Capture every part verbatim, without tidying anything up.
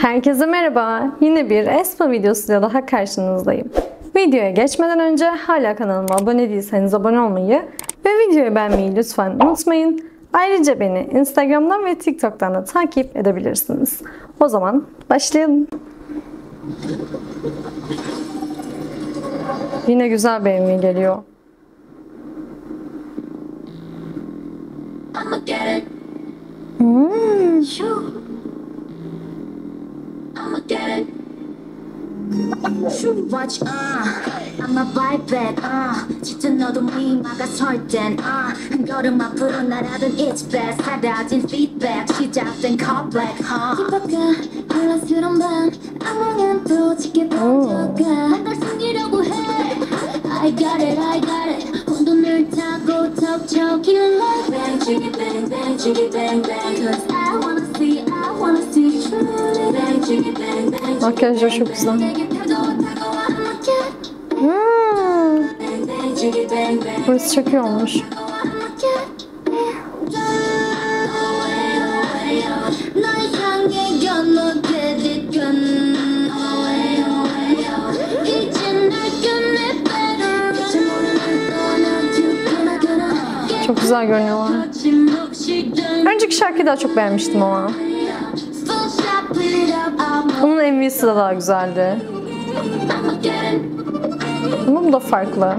Herkese merhaba. Yine bir Aespa videosuyla daha karşınızdayım. Videoya geçmeden önce hala kanalıma abone değilseniz abone olmayı ve videoyu beğenmeyi lütfen unutmayın. Ayrıca beni Instagram'dan ve TikTok'tan da takip edebilirsiniz. O zaman başlayalım. Yine güzel bir M V geliyor. Hmm. Watch, uh, I'm a bite back, uh, 짙은 어둠이 막아설 땐, uh, 한 걸음 앞으로 날아든 it's best, 사라진 feedback, 시작된 call black, huh? 힙합과 혼란스러운 밤, 악몽은 또 짙게 번져가, 날 숨기려고 해, I got it, I got it, 혼돈을 타고 턱척이를 like bang, jiggy bang, bang, jiggy bang, bang, cause I wanna see, I wanna see truly, bang, jiggy bang, bang, Makyajlar çok güzel. Hmm. Burası çok iyi olmuş. Çok güzel görünüyorlar. Önceki şarkıyı daha çok beğenmiştim ama. Bunun M V'si de daha güzeldi. Ama bu da farklı.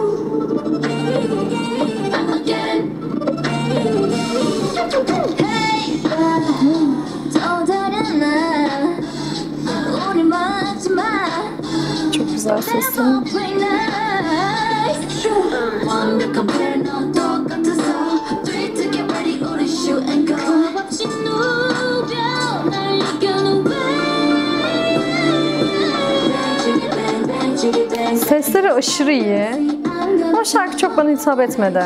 Çok güzel sesi. Sesleri aşırı iyi. Ama şarkı çok bana hitap etmedi.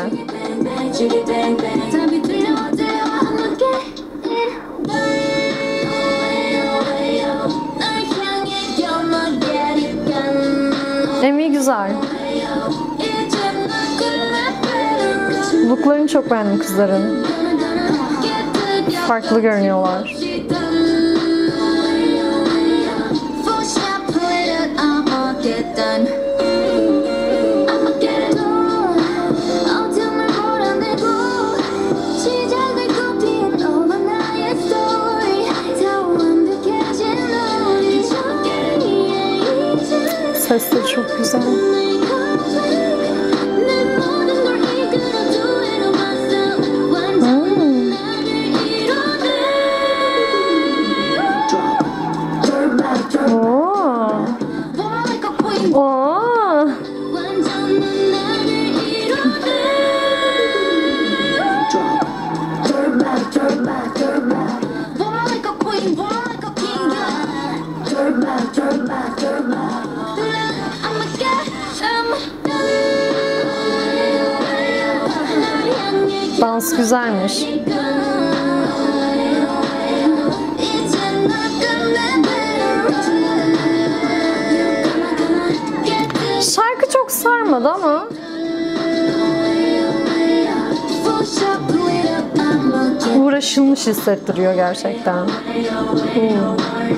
M V güzel. Looklarını çok beğendim kızların. Farklı görünüyorlar. Sesleri çok güzel. Dans güzelmiş. Şarkı çok sarmadı ama uğraşılmış hissettiriyor gerçekten. Hmm.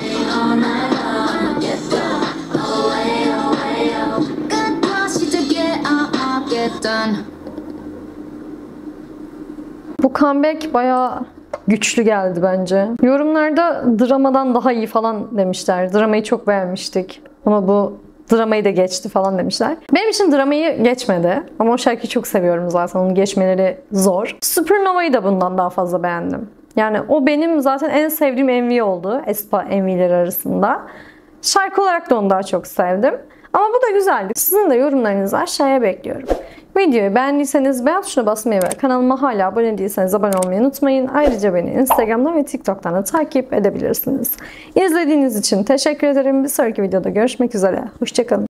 Bu comeback bayağı güçlü geldi bence. Yorumlarda dramadan daha iyi falan demişler. Dramayı çok beğenmiştik. Ama bu dramayı da geçti falan demişler. Benim için dramayı geçmedi. Ama o şarkıyı çok seviyorum zaten. Onun geçmeleri zor. Supernova'yı da bundan daha fazla beğendim. Yani o benim zaten en sevdiğim M V oldu. Aespa M V'leri arasında. Şarkı olarak da onu daha çok sevdim. Ama bu da güzeldi. Sizin de yorumlarınızı aşağıya bekliyorum. Videoyu beğendiyseniz beğen tuşuna basmayı ve kanalıma hala abone değilseniz abone olmayı unutmayın. Ayrıca beni Instagram'dan ve TikTok'tan da takip edebilirsiniz. İzlediğiniz için teşekkür ederim. Bir sonraki videoda görüşmek üzere. Hoşça kalın.